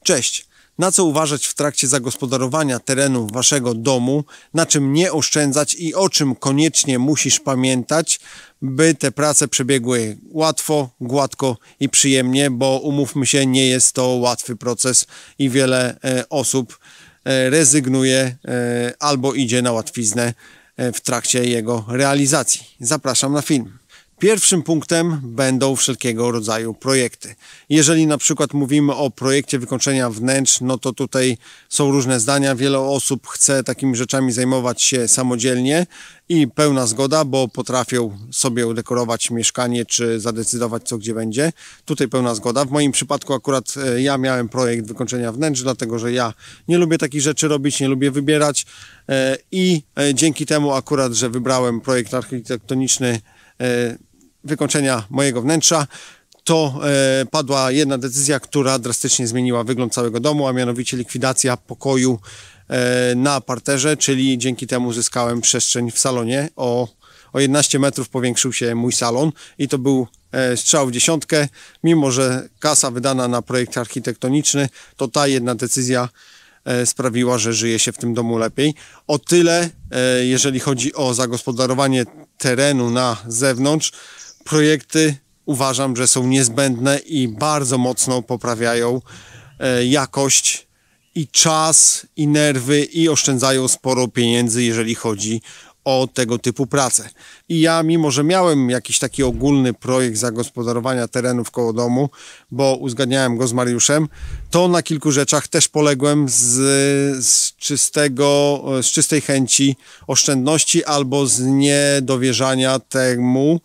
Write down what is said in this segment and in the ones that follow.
Cześć! Na co uważać w trakcie zagospodarowania terenu waszego domu, na czym nie oszczędzać i o czym koniecznie musisz pamiętać, by te prace przebiegły łatwo, gładko i przyjemnie, bo umówmy się, nie jest to łatwy proces i wiele osób rezygnuje albo idzie na łatwiznę w trakcie jego realizacji. Zapraszam na film. Pierwszym punktem będą wszelkiego rodzaju projekty. Jeżeli na przykład mówimy o projekcie wykończenia wnętrz, no to tutaj są różne zdania. Wiele osób chce takimi rzeczami zajmować się samodzielnie i pełna zgoda, bo potrafią sobie udekorować mieszkanie czy zadecydować co gdzie będzie. Tutaj pełna zgoda. W moim przypadku akurat ja miałem projekt wykończenia wnętrz, dlatego że ja nie lubię takich rzeczy robić, nie lubię wybierać i dzięki temu akurat, że wybrałem projekt architektoniczny wykończenia mojego wnętrza, to padła jedna decyzja, która drastycznie zmieniła wygląd całego domu, a mianowicie likwidacja pokoju na parterze, czyli dzięki temu zyskałem przestrzeń w salonie. O 11 metrów powiększył się mój salon i to był strzał w dziesiątkę. Mimo że kasa wydana na projekt architektoniczny, to ta jedna decyzja sprawiła, że żyje się w tym domu lepiej. O tyle, jeżeli chodzi o zagospodarowanie terenu na zewnątrz, projekty uważam, że są niezbędne i bardzo mocno poprawiają jakość i czas, i nerwy, i oszczędzają sporo pieniędzy, jeżeli chodzi o tego typu prace. I ja, mimo że miałem jakiś taki ogólny projekt zagospodarowania terenów koło domu, bo uzgadniałem go z Mariuszem, to na kilku rzeczach też poległem z czystej chęci oszczędności albo z niedowierzania temu,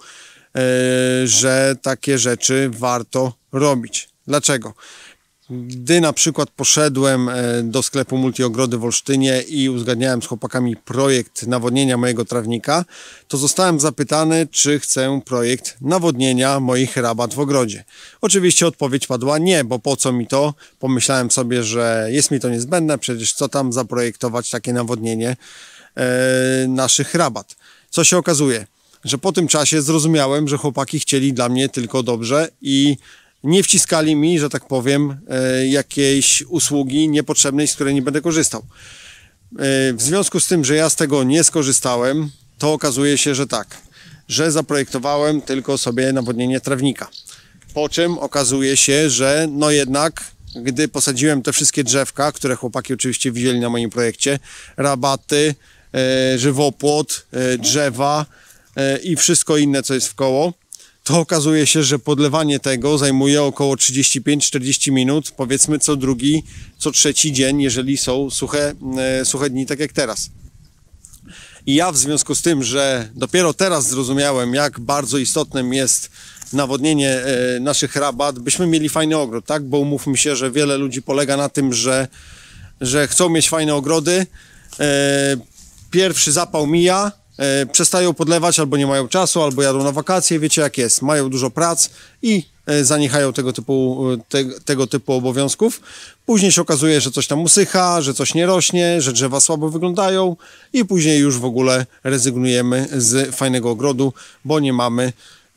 że takie rzeczy warto robić. Dlaczego? Gdy na przykład poszedłem do sklepu Multiogrody w Olsztynie i uzgadniałem z chłopakami projekt nawodnienia mojego trawnika, to zostałem zapytany, czy chcę projekt nawodnienia moich rabat w ogrodzie. Oczywiście odpowiedź padła nie, bo po co mi to? Pomyślałem sobie, że jest mi to niezbędne, przecież co tam zaprojektować takie nawodnienie naszych rabat. Co się okazuje? Że po tym czasie zrozumiałem, że chłopaki chcieli dla mnie tylko dobrze i nie wciskali mi, że tak powiem, jakiejś usługi niepotrzebnej, z której nie będę korzystał. W związku z tym, że ja z tego nie skorzystałem, to okazuje się, że tak, że zaprojektowałem tylko sobie nawodnienie trawnika. Po czym okazuje się, że no jednak, gdy posadziłem te wszystkie drzewka, które chłopaki oczywiście widzieli na moim projekcie, rabaty, żywopłot, drzewa i wszystko inne, co jest w koło, to okazuje się, że podlewanie tego zajmuje około 35-40 minut, powiedzmy co drugi, co trzeci dzień, jeżeli są suche dni, tak jak teraz. I ja w związku z tym, że dopiero teraz zrozumiałem, jak bardzo istotnym jest nawodnienie naszych rabat, byśmy mieli fajny ogród, tak? Bo umówmy się, że wiele ludzi polega na tym, że chcą mieć fajne ogrody, pierwszy zapał mija, przestają podlewać, albo nie mają czasu, albo jadą na wakacje, wiecie jak jest, mają dużo prac i zaniechają tego typu obowiązków. Później się okazuje, że coś tam usycha, że coś nie rośnie, że drzewa słabo wyglądają i później już w ogóle rezygnujemy z fajnego ogrodu, bo nie mamy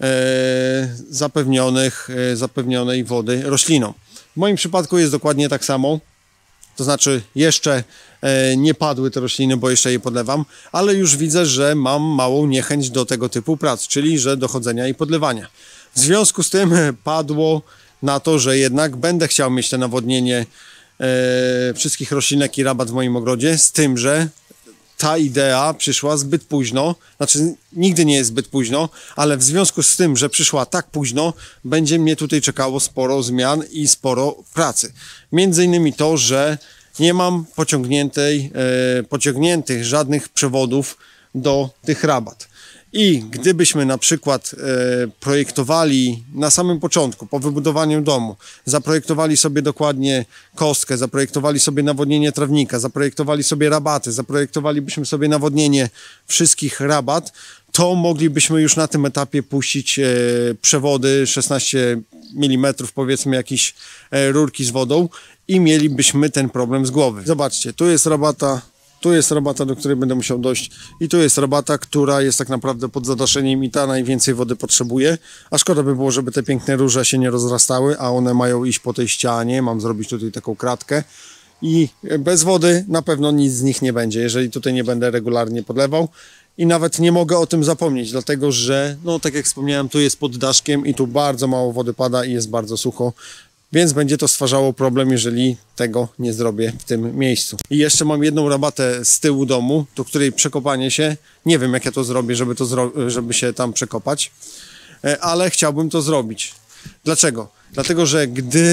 zapewnionej wody roślinom. W moim przypadku jest dokładnie tak samo. To znaczy jeszcze nie padły te rośliny, bo jeszcze je podlewam, ale już widzę, że mam małą niechęć do tego typu prac, czyli że do chodzenia i podlewania. W związku z tym padło na to, że jednak będę chciał mieć te nawodnienie wszystkich roślinek i rabat w moim ogrodzie, z tym, że ta idea przyszła zbyt późno, znaczy nigdy nie jest zbyt późno, ale w związku z tym, że przyszła tak późno, będzie mnie tutaj czekało sporo zmian i sporo pracy. Między innymi to, że nie mam pociągniętych żadnych przewodów do tych rabat. I gdybyśmy na przykład projektowali na samym początku, po wybudowaniu domu, zaprojektowali sobie dokładnie kostkę, zaprojektowali sobie nawodnienie trawnika, zaprojektowali sobie rabaty, zaprojektowalibyśmy sobie nawodnienie wszystkich rabat, to moglibyśmy już na tym etapie puścić przewody 16 mm, powiedzmy jakieś rurki z wodą i mielibyśmy ten problem z głowy. Zobaczcie, tu jest rabata, Tu jest rabata, do której będę musiał dojść i tu jest rabata, która jest tak naprawdę pod zadaszeniem i ta najwięcej wody potrzebuje, a szkoda by było, żeby te piękne róże się nie rozrastały, a one mają iść po tej ścianie, mam zrobić tutaj taką kratkę i bez wody na pewno nic z nich nie będzie, jeżeli tutaj nie będę regularnie podlewał. I nawet nie mogę o tym zapomnieć, dlatego że, no tak jak wspomniałem, tu jest pod daszkiem i tu bardzo mało wody pada i jest bardzo sucho, więc będzie to stwarzało problem, jeżeli tego nie zrobię w tym miejscu. I jeszcze mam jedną rabatę z tyłu domu, do której przekopanie się, nie wiem jak ja to zrobię, żeby się tam przekopać, ale chciałbym to zrobić. Dlaczego? Dlatego, że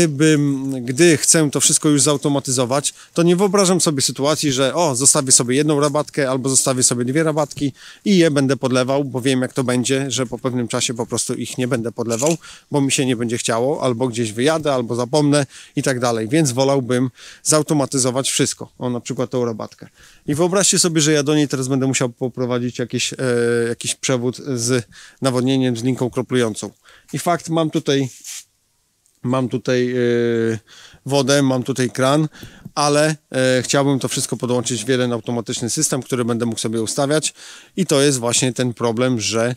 gdy chcę to wszystko już zautomatyzować, to nie wyobrażam sobie sytuacji, że zostawię sobie jedną rabatkę albo zostawię sobie dwie rabatki i je będę podlewał, bo wiem jak to będzie, że po pewnym czasie po prostu ich nie będę podlewał, bo mi się nie będzie chciało, albo gdzieś wyjadę, albo zapomnę i tak dalej, więc wolałbym zautomatyzować wszystko, na przykład tą rabatkę. I wyobraźcie sobie, że ja do niej teraz będę musiał poprowadzić jakiś przewód z nawodnieniem, z linką kroplującą. I fakt, mam tutaj wodę, mam tutaj kran, ale chciałbym to wszystko podłączyć w jeden automatyczny system, który będę mógł sobie ustawiać i to jest właśnie ten problem, że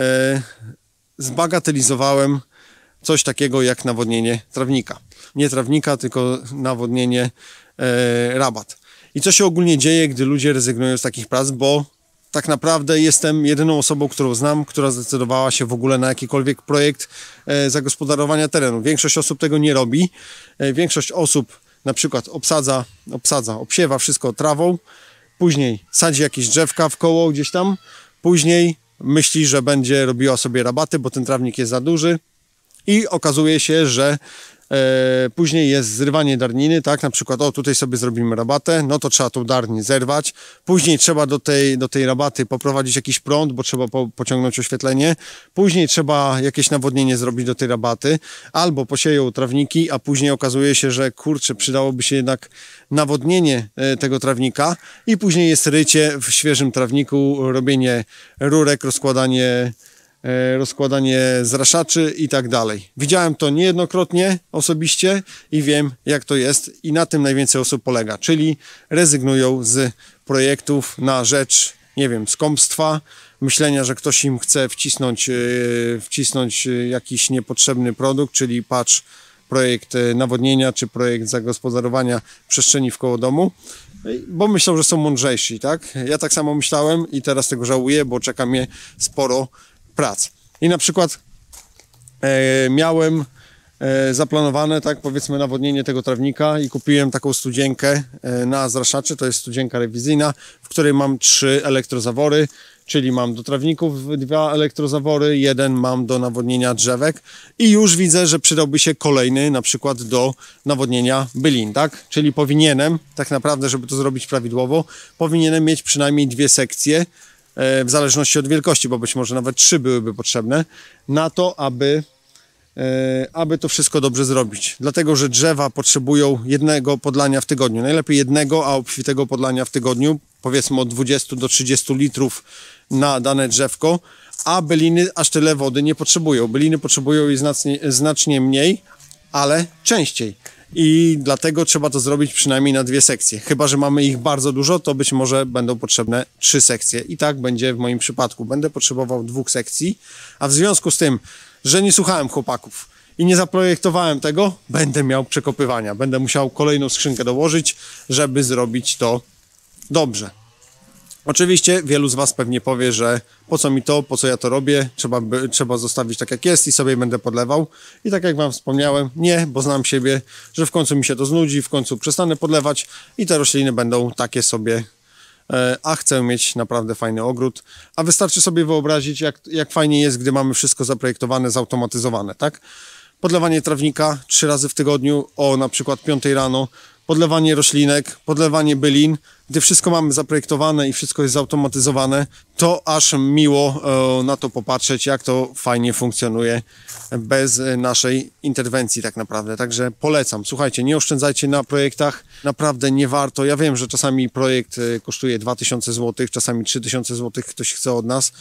zbagatelizowałem coś takiego jak nawodnienie trawnika. Nie trawnika, tylko nawodnienie rabat. I co się ogólnie dzieje, gdy ludzie rezygnują z takich prac, bo tak naprawdę jestem jedyną osobą, którą znam, która zdecydowała się w ogóle na jakikolwiek projekt zagospodarowania terenu. Większość osób tego nie robi. Większość osób na przykład obsiewa wszystko trawą, później sadzi jakieś drzewka w koło gdzieś tam, później myśli, że będzie robiła sobie rabaty, bo ten trawnik jest za duży i okazuje się, że później jest zrywanie darniny, tak, na przykład tutaj sobie zrobimy rabatę, no to trzeba tą darnię zerwać, później trzeba do tej rabaty poprowadzić jakiś prąd, bo trzeba pociągnąć oświetlenie, później trzeba jakieś nawodnienie zrobić do tej rabaty, albo posieją trawniki, a później okazuje się, że kurczę, przydałoby się jednak nawodnienie tego trawnika i później jest rycie w świeżym trawniku, robienie rurek, rozkładanie zraszaczy i tak dalej. Widziałem to niejednokrotnie osobiście i wiem jak to jest i na tym najwięcej osób polega, czyli rezygnują z projektów na rzecz, nie wiem, skąpstwa, myślenia, że ktoś im chce wcisnąć jakiś niepotrzebny produkt, czyli patrz, projekt nawodnienia czy projekt zagospodarowania przestrzeni wkoło domu, bo myślą, że są mądrzejsi, tak? Ja tak samo myślałem i teraz tego żałuję, bo czeka mnie sporo prac. I na przykład miałem zaplanowane, tak powiedzmy, nawodnienie tego trawnika i kupiłem taką studzienkę na zraszaczy, to jest studzienka rewizyjna, w której mam 3 elektrozawory, czyli mam do trawników 2 elektrozawory, 1 mam do nawodnienia drzewek i już widzę, że przydałby się kolejny, na przykład do nawodnienia bylin, tak? Czyli powinienem, tak naprawdę, żeby to zrobić prawidłowo, powinienem mieć przynajmniej 2 sekcje, w zależności od wielkości, bo być może nawet 3 byłyby potrzebne, na to, aby to wszystko dobrze zrobić. Dlatego, że drzewa potrzebują jednego podlania w tygodniu. Najlepiej jednego, a obfitego podlania w tygodniu, powiedzmy od 20 do 30 litrów na dane drzewko, a byliny aż tyle wody nie potrzebują. Byliny potrzebują jej znacznie mniej, ale częściej. I dlatego trzeba to zrobić przynajmniej na 2 sekcje. Chyba że mamy ich bardzo dużo, to być może będą potrzebne 3 sekcje. I tak będzie w moim przypadku. Będę potrzebował 2 sekcji, a w związku z tym, że nie słuchałem chłopaków i nie zaprojektowałem tego, będę miał przekopywania. Będę musiał kolejną skrzynkę dołożyć, żeby zrobić to dobrze. Oczywiście wielu z Was pewnie powie, że po co mi to, po co ja to robię, trzeba zostawić tak jak jest i sobie będę podlewał. I tak jak Wam wspomniałem, nie, bo znam siebie, że w końcu mi się to znudzi, w końcu przestanę podlewać i te rośliny będą takie sobie, a chcę mieć naprawdę fajny ogród. A wystarczy sobie wyobrazić, jak fajnie jest, gdy mamy wszystko zaprojektowane, zautomatyzowane, tak? Podlewanie trawnika 3 razy w tygodniu o na przykład 5 rano, podlewanie roślinek, podlewanie bylin. Gdy wszystko mamy zaprojektowane i wszystko jest zautomatyzowane, to aż miło na to popatrzeć, jak to fajnie funkcjonuje bez naszej interwencji tak naprawdę. Także polecam. Słuchajcie, nie oszczędzajcie na projektach. Naprawdę nie warto. Ja wiem, że czasami projekt kosztuje 2000 zł, czasami 3000 zł ktoś chce od nas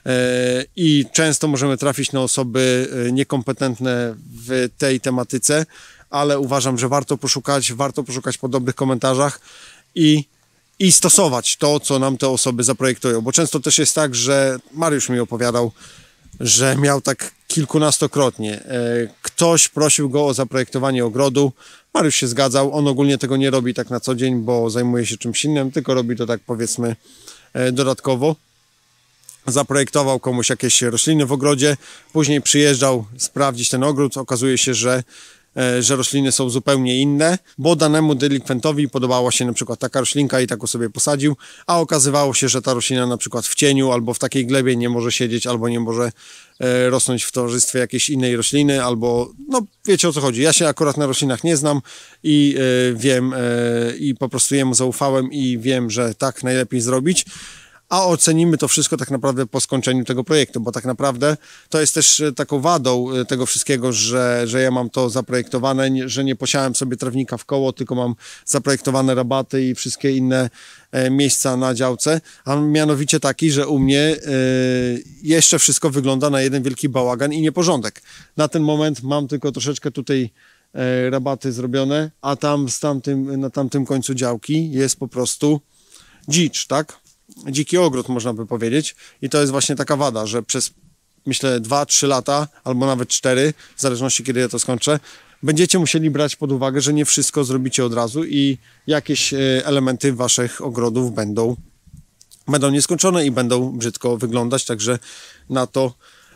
i często możemy trafić na osoby niekompetentne w tej tematyce, ale uważam, że warto poszukać po dobrych komentarzach i i stosować to, co nam te osoby zaprojektują. Bo często też jest tak, że Mariusz mi opowiadał, że miał tak kilkunastokrotnie. Ktoś prosił go o zaprojektowanie ogrodu, Mariusz się zgadzał, on ogólnie tego nie robi tak na co dzień, bo zajmuje się czymś innym, tylko robi to tak powiedzmy dodatkowo. Zaprojektował komuś jakieś rośliny w ogrodzie, później przyjeżdżał sprawdzić ten ogród, okazuje się, że rośliny są zupełnie inne, bo danemu delikwentowi podobała się na przykład taka roślinka i taką sobie posadził, a okazywało się, że ta roślina na przykład w cieniu albo w takiej glebie nie może siedzieć, albo nie może rosnąć w towarzystwie jakiejś innej rośliny, albo no wiecie o co chodzi. Ja się akurat na roślinach nie znam i wiem i po prostu jemu zaufałem i wiem, że tak najlepiej zrobić. A ocenimy to wszystko tak naprawdę po skończeniu tego projektu, bo tak naprawdę to jest też taką wadą tego wszystkiego, że ja mam to zaprojektowane, że nie posiałem sobie trawnika w koło, tylko mam zaprojektowane rabaty i wszystkie inne miejsca na działce, a mianowicie taki, że u mnie jeszcze wszystko wygląda na jeden wielki bałagan i nieporządek. Na ten moment mam tylko troszeczkę tutaj rabaty zrobione, a tam na tamtym końcu działki jest po prostu dzicz, tak? Dziki ogród, można by powiedzieć, i to jest właśnie taka wada, że przez myślę 2-3 lata, albo nawet 4, w zależności kiedy ja to skończę, będziecie musieli brać pod uwagę, że nie wszystko zrobicie od razu i jakieś elementy waszych ogrodów będą nieskończone i będą brzydko wyglądać, także na to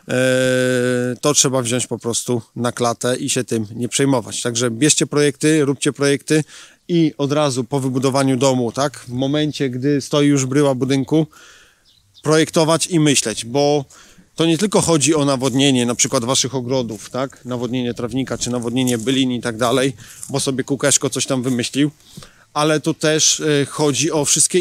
trzeba wziąć po prostu na klatę i się tym nie przejmować. Także bierzcie projekty, róbcie projekty i od razu po wybudowaniu domu, tak, w momencie, gdy stoi już bryła budynku, projektować i myśleć, bo to nie tylko chodzi o nawodnienie na przykład waszych ogrodów, tak, nawodnienie trawnika, czy nawodnienie bylin i tak dalej, bo sobie Kukeszko coś tam wymyślił, ale tu też chodzi o wszystkie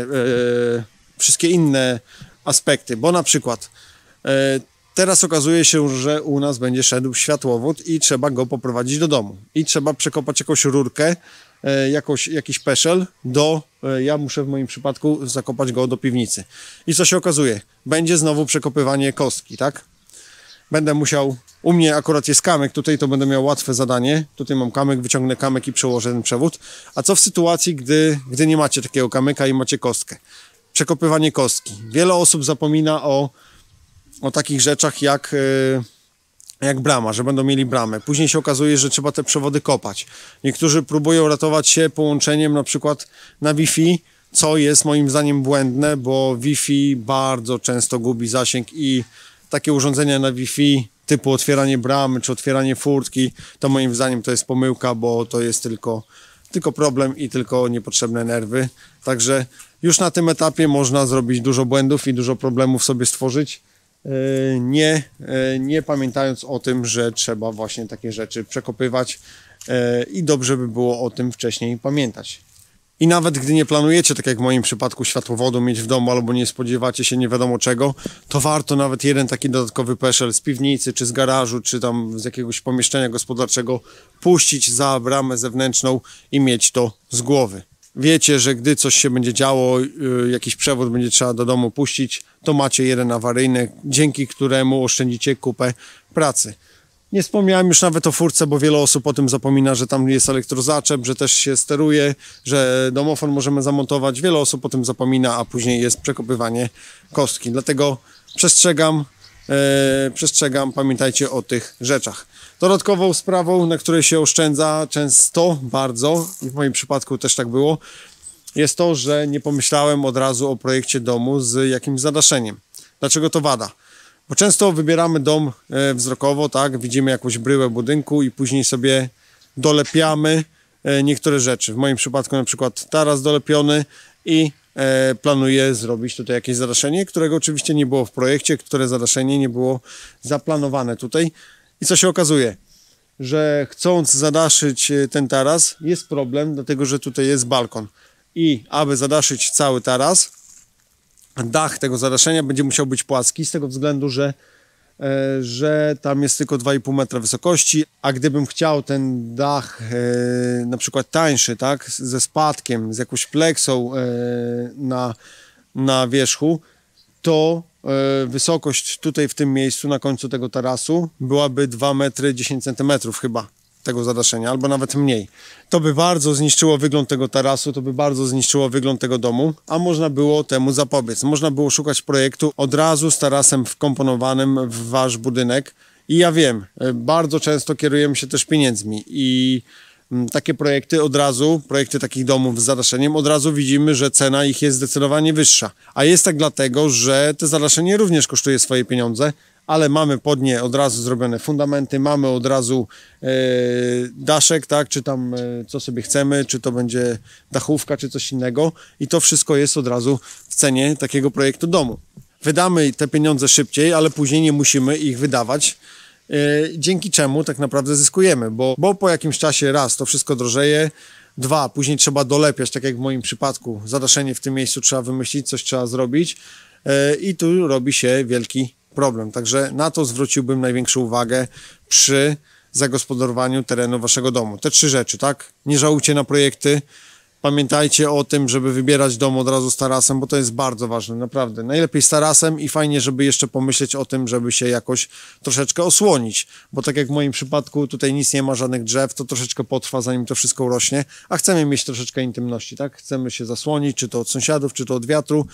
inne aspekty, bo na przykład teraz okazuje się, że u nas będzie szedł światłowód i trzeba go poprowadzić do domu. I trzeba przekopać jakąś rurkę, jakiś peszel ja muszę w moim przypadku zakopać go do piwnicy. I co się okazuje? Będzie znowu przekopywanie kostki, tak? Będę musiał, u mnie akurat jest kamyk, tutaj to będę miał łatwe zadanie. Tutaj mam kamyk, wyciągnę kamyk i przełożę ten przewód. A co w sytuacji, gdy nie macie takiego kamyka i macie kostkę? Przekopywanie kostki. Wiele osób zapomina o takich rzeczach jak brama, że będą mieli bramę. Później się okazuje, że trzeba te przewody kopać. Niektórzy próbują ratować się połączeniem na przykład na Wi-Fi, co jest moim zdaniem błędne, bo Wi-Fi bardzo często gubi zasięg i takie urządzenia na Wi-Fi typu otwieranie bramy czy otwieranie furtki, to moim zdaniem to jest pomyłka, bo to jest tylko problem i tylko niepotrzebne nerwy. Także już na tym etapie można zrobić dużo błędów i dużo problemów sobie stworzyć, nie pamiętając o tym, że trzeba właśnie takie rzeczy przekopywać i dobrze by było o tym wcześniej pamiętać. I nawet gdy nie planujecie, tak jak w moim przypadku, światłowodu mieć w domu albo nie spodziewacie się nie wiadomo czego, to warto nawet jeden taki dodatkowy peszel z piwnicy, czy z garażu, czy tam z jakiegoś pomieszczenia gospodarczego puścić za bramę zewnętrzną i mieć to z głowy. Wiecie, że gdy coś się będzie działo, jakiś przewód będzie trzeba do domu puścić, to macie jeden awaryjny, dzięki któremu oszczędzicie kupę pracy. Nie wspomniałem już nawet o furtce, bo wiele osób o tym zapomina, że tam jest elektrozaczep, że też się steruje, że domofon możemy zamontować. Wiele osób o tym zapomina, a później jest przekopywanie kostki. Dlatego przestrzegam, pamiętajcie o tych rzeczach. Dodatkową sprawą, na której się oszczędza często bardzo, i w moim przypadku też tak było, jest to, że nie pomyślałem od razu o projekcie domu z jakimś zadaszeniem. Dlaczego to wada? Bo często wybieramy dom wzrokowo, tak, widzimy jakąś bryłę budynku i później sobie dolepiamy niektóre rzeczy. W moim przypadku na przykład taras dolepiony i planuję zrobić tutaj jakieś zadaszenie, którego oczywiście nie było w projekcie, które zadaszenie nie było zaplanowane tutaj. I co się okazuje? Że chcąc zadaszyć ten taras jest problem, dlatego że tutaj jest balkon. I aby zadaszyć cały taras, dach tego zadaszenia będzie musiał być płaski z tego względu, że tam jest tylko 2,5 metra wysokości, a gdybym chciał ten dach na przykład tańszy, tak, ze spadkiem, z jakąś pleksą na wierzchu, to wysokość tutaj w tym miejscu na końcu tego tarasu byłaby 2 metry 10 centymetrów chyba. tego zadaszenia, albo nawet mniej. To by bardzo zniszczyło wygląd tego tarasu, to by bardzo zniszczyło wygląd tego domu, a można było temu zapobiec. Można było szukać projektu od razu z tarasem wkomponowanym w wasz budynek. I ja wiem, bardzo często kierujemy się też pieniędzmi i takie projekty od razu, projekty takich domów z zadaszeniem, od razu widzimy, że cena ich jest zdecydowanie wyższa. A jest tak dlatego, że te zadaszenie również kosztuje swoje pieniądze, ale mamy pod nie od razu zrobione fundamenty, mamy od razu daszek, tak, czy tam co sobie chcemy, czy to będzie dachówka, czy coś innego i to wszystko jest od razu w cenie takiego projektu domu. Wydamy te pieniądze szybciej, ale później nie musimy ich wydawać, dzięki czemu tak naprawdę zyskujemy, bo po jakimś czasie raz to wszystko drożeje, dwa, później trzeba dolepiać, tak jak w moim przypadku, zadaszenie w tym miejscu trzeba wymyślić, coś trzeba zrobić i tu robi się wielki problem. Także na to zwróciłbym największą uwagę przy zagospodarowaniu terenu waszego domu. Te 3 rzeczy, tak? Nie żałujcie na projekty. Pamiętajcie o tym, żeby wybierać dom od razu z tarasem, bo to jest bardzo ważne, naprawdę. Najlepiej z tarasem i fajnie, żeby jeszcze pomyśleć o tym, żeby się jakoś troszeczkę osłonić, bo tak jak w moim przypadku tutaj nic nie ma, żadnych drzew, to troszeczkę potrwa, zanim to wszystko urośnie, a chcemy mieć troszeczkę intymności, tak? Chcemy się zasłonić, czy to od sąsiadów, czy to od wiatru,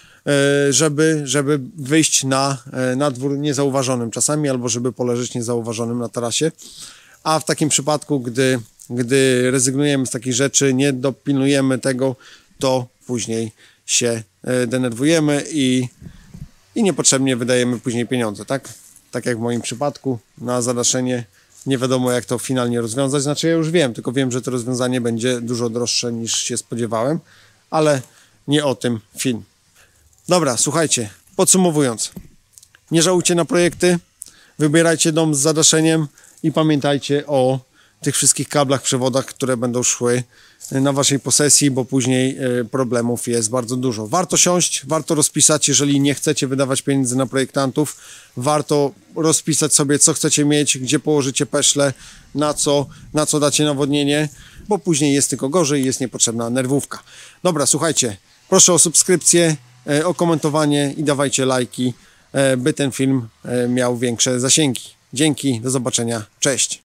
żeby wyjść na dwór niezauważonym czasami, albo żeby poleżeć niezauważonym na tarasie. A w takim przypadku, gdy rezygnujemy z takich rzeczy, nie dopilnujemy tego, to później się denerwujemy i niepotrzebnie wydajemy później pieniądze, tak? Tak jak w moim przypadku na zadaszenie nie wiadomo jak to finalnie rozwiązać, znaczy ja już wiem, tylko wiem, że to rozwiązanie będzie dużo droższe niż się spodziewałem, ale nie o tym film. Dobra, słuchajcie, podsumowując, nie żałujcie na projekty, wybierajcie dom z zadaszeniem i pamiętajcie o tych wszystkich kablach, przewodach, które będą szły na waszej posesji, bo później problemów jest bardzo dużo. Warto siąść, warto rozpisać, jeżeli nie chcecie wydawać pieniędzy na projektantów, warto rozpisać sobie, co chcecie mieć, gdzie położycie peszle, na co dacie nawodnienie, bo później jest tylko gorzej, jest niepotrzebna nerwówka. Dobra, słuchajcie, proszę o subskrypcję, o komentowanie i dawajcie lajki, by ten film miał większe zasięgi. Dzięki, do zobaczenia, cześć!